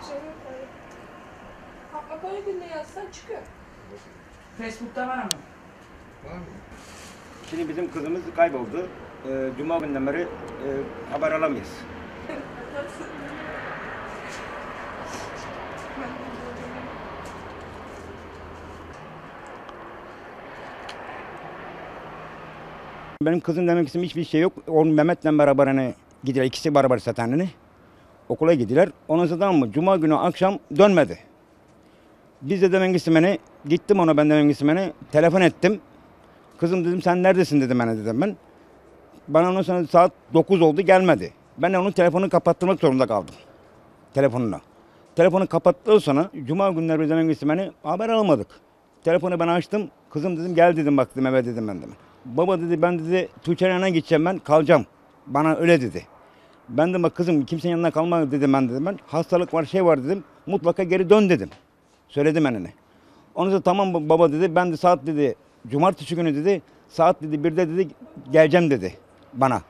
Fatma Karagül'le yazsan çıkıyor. Facebook'ta var mı? Var mı? Şimdi bizim kızımız kayboldu. Cuma günden beri haber alamayız. Benim kızım demek istediğim hiçbir şey yok. Onun Mehmet'le beraber hani gidiyor. İkisi beraber zaten hani. Okula gidiler. Ondan sonra mı? Cuma günü akşam dönmedi. Biz de demek istemeni gittim ona ben demek istemeni telefon ettim. Kızım dedim sen neredesin dedim bana dedim ben. Bana ondan sonra saat 9 oldu gelmedi. Ben de onun telefonunu kapattırmak zorunda kaldım. Telefonunu. Telefonu kapattığı sonra cuma günleri demek istemeni haber alamadık. Telefonu ben açtım. Kızım dedim gel dedim bak dedim eve dedim ben dedim. Baba dedi ben dedi Tuğçe'nin yanına gideceğim ben kalacağım. Bana öyle dedi. Ben de bak kızım kimsenin yanına kalma dedim ben dedim ben. Hastalık var şey var dedim. Mutlaka geri dön dedim. Söyledim annene. Ondan sonra tamam baba dedi. Ben de saat dedi cumartesi günü dedi. Saat dedi 1'de dedi geleceğim dedi bana.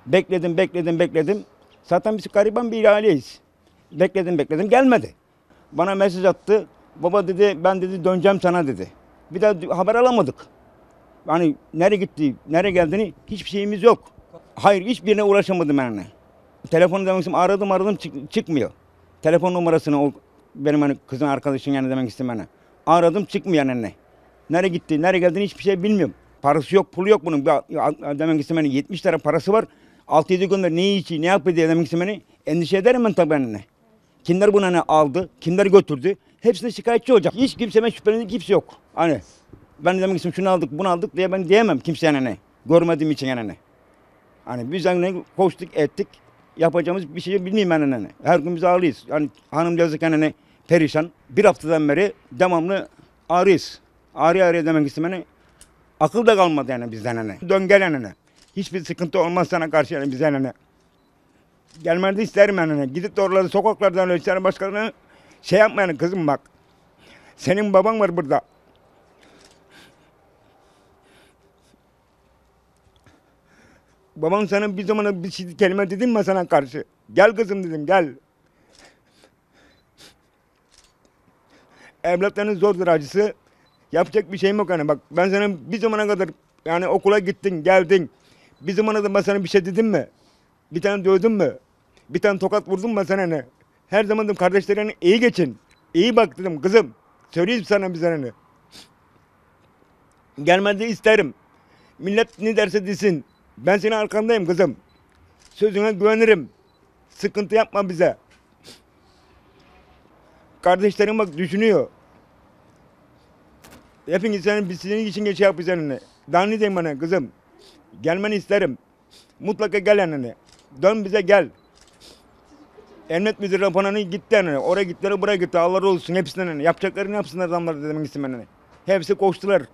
Bekledim. Zaten biz gariban bir aileyiz. Bekledim gelmedi. Bana mesaj attı. Baba dedi ben dedi döneceğim sana dedi. Bir daha haber alamadık. Hani nereye gitti, nereye geldiğini hiçbir şeyimiz yok. Hayır hiçbirine ulaşamadım yani. Telefonu demek istedim aradım çıkmıyor. Telefon numarasını o benim hani kızın arkadaşın yani demek istedim yani. Aradım çıkmıyor yani. Nereye gitti, nereye geldiğini hiçbir şey bilmiyorum. Parası yok, pulu yok bunun. Demek istedim yani 70 lira parası var. 6-7 günde ne içi, ne yapıyor diye demek istedim yani. Endişe ederim ben tabii anne. Kimler bunu hani aldı, kimler götürdü. Hepsine şikayetçi olacak. Hiç kimseme şüphelenecek kimse yok. Hani ben demek istedim şunu aldık, bunu aldık diye ben diyemem kimseye yani. Görmediğim için yani. Hani biz hani koştuk ettik. Yapacağımız bir şey bilmiyorum ben hani. Her gün biz ağlıyız. Hani hanım yazık hani perişan. Bir haftadan beri devamlı ağrıyız. Ağrıya demek istedim hani. Akıl da kalmadı yani bizden hani. Dön gel hani. Hiçbir sıkıntı olmaz sana karşı yani bizden hani. Gelmeni de isterim yani. Hani. Gidip de oraları sokaklardan öyle isterim başkalarına şey yapma yani kızım bak. Senin baban var burada. Baban sana bir zamana bir şey, kelime dedim mi sana karşı? Gel kızım dedim gel. Evlatların zordur acısı. Yapacak bir şeyim yok hani bak ben sana bir zamana kadar yani okula gittin geldin. Bir zamana da ben sana bir şey dedim mi? Bir tane dövdüm mü? Bir tane tokat vurdum mu sana ne? Her zaman dedim kardeşlerine iyi geçin. İyi bak dedim kızım. Söyleyeyim sana bir sana ne? Gelmedi isterim. Millet ne derse desin. Ben senin arkandayım kızım. Sözüne güvenirim. Sıkıntı yapma bize. Kardeşlerim bak düşünüyor. Hepiniz senin için geçe yapıyor seninle. Daha ne diyeyim bana kızım? Gelmeni isterim. Mutlaka gel yani. Dön bize gel. Emniyet müdürü raporunu gitti yani. Oraya gittiler buraya gitti. Allah olsun hepsinden yani. Yapacaklarını yapsınlar adamlar demek istedim yani. Hepsi koştular.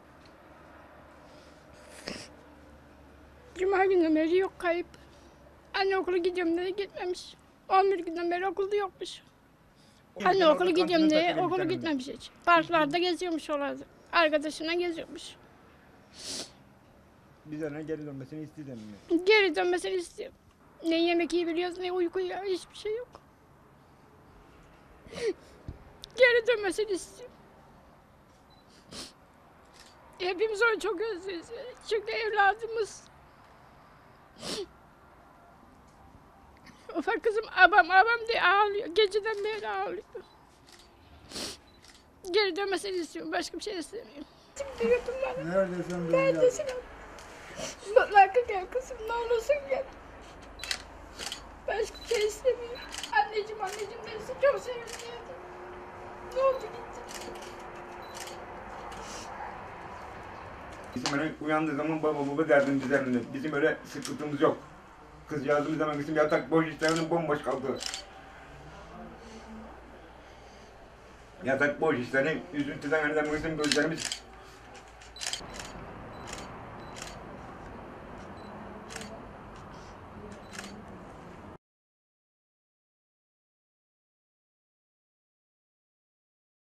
Cuma günden beri yok kayıp. Anne okula gidiyorum dedi gitmemiş. 11 günden beri okulda yokmuş. Anne okula gidiyorum diye okula gitmemiş hiç. Parklarda geziyormuş oralarda. Arkadaşına geziyormuş. Biz ona geri dönmesini istedim. Geri dönmesini istiyor. Ne yemek iyi biliyoruz ne uyku ya hiçbir şey yok. Geri dönmesini istiyor. Hepimiz onu çok özlüyoruz. Çünkü evladımız. Ufak kızım abam diye ağlıyor. Geceden beri ağlıyor. Geri dönmesini istiyorum. Başka bir şey istemiyorum. Şimdi götür bana. Neredesin? Neredesin? Mutlaka gel kızım. Ne olursun gel. Başka bir şey istemiyorum. Anneciğim ben sizi çok seviyorum. Ne oldu gitti? Bizim öyle uyandığı zaman baba derdimiz üzerinde. Bizim öyle sıkıntımız yok. Kız yazdığımız zaman bizim yatak boş işlerinin bomboş kaldı. Yatak boş işlerin üzüntüden hani bizim gözlerimiz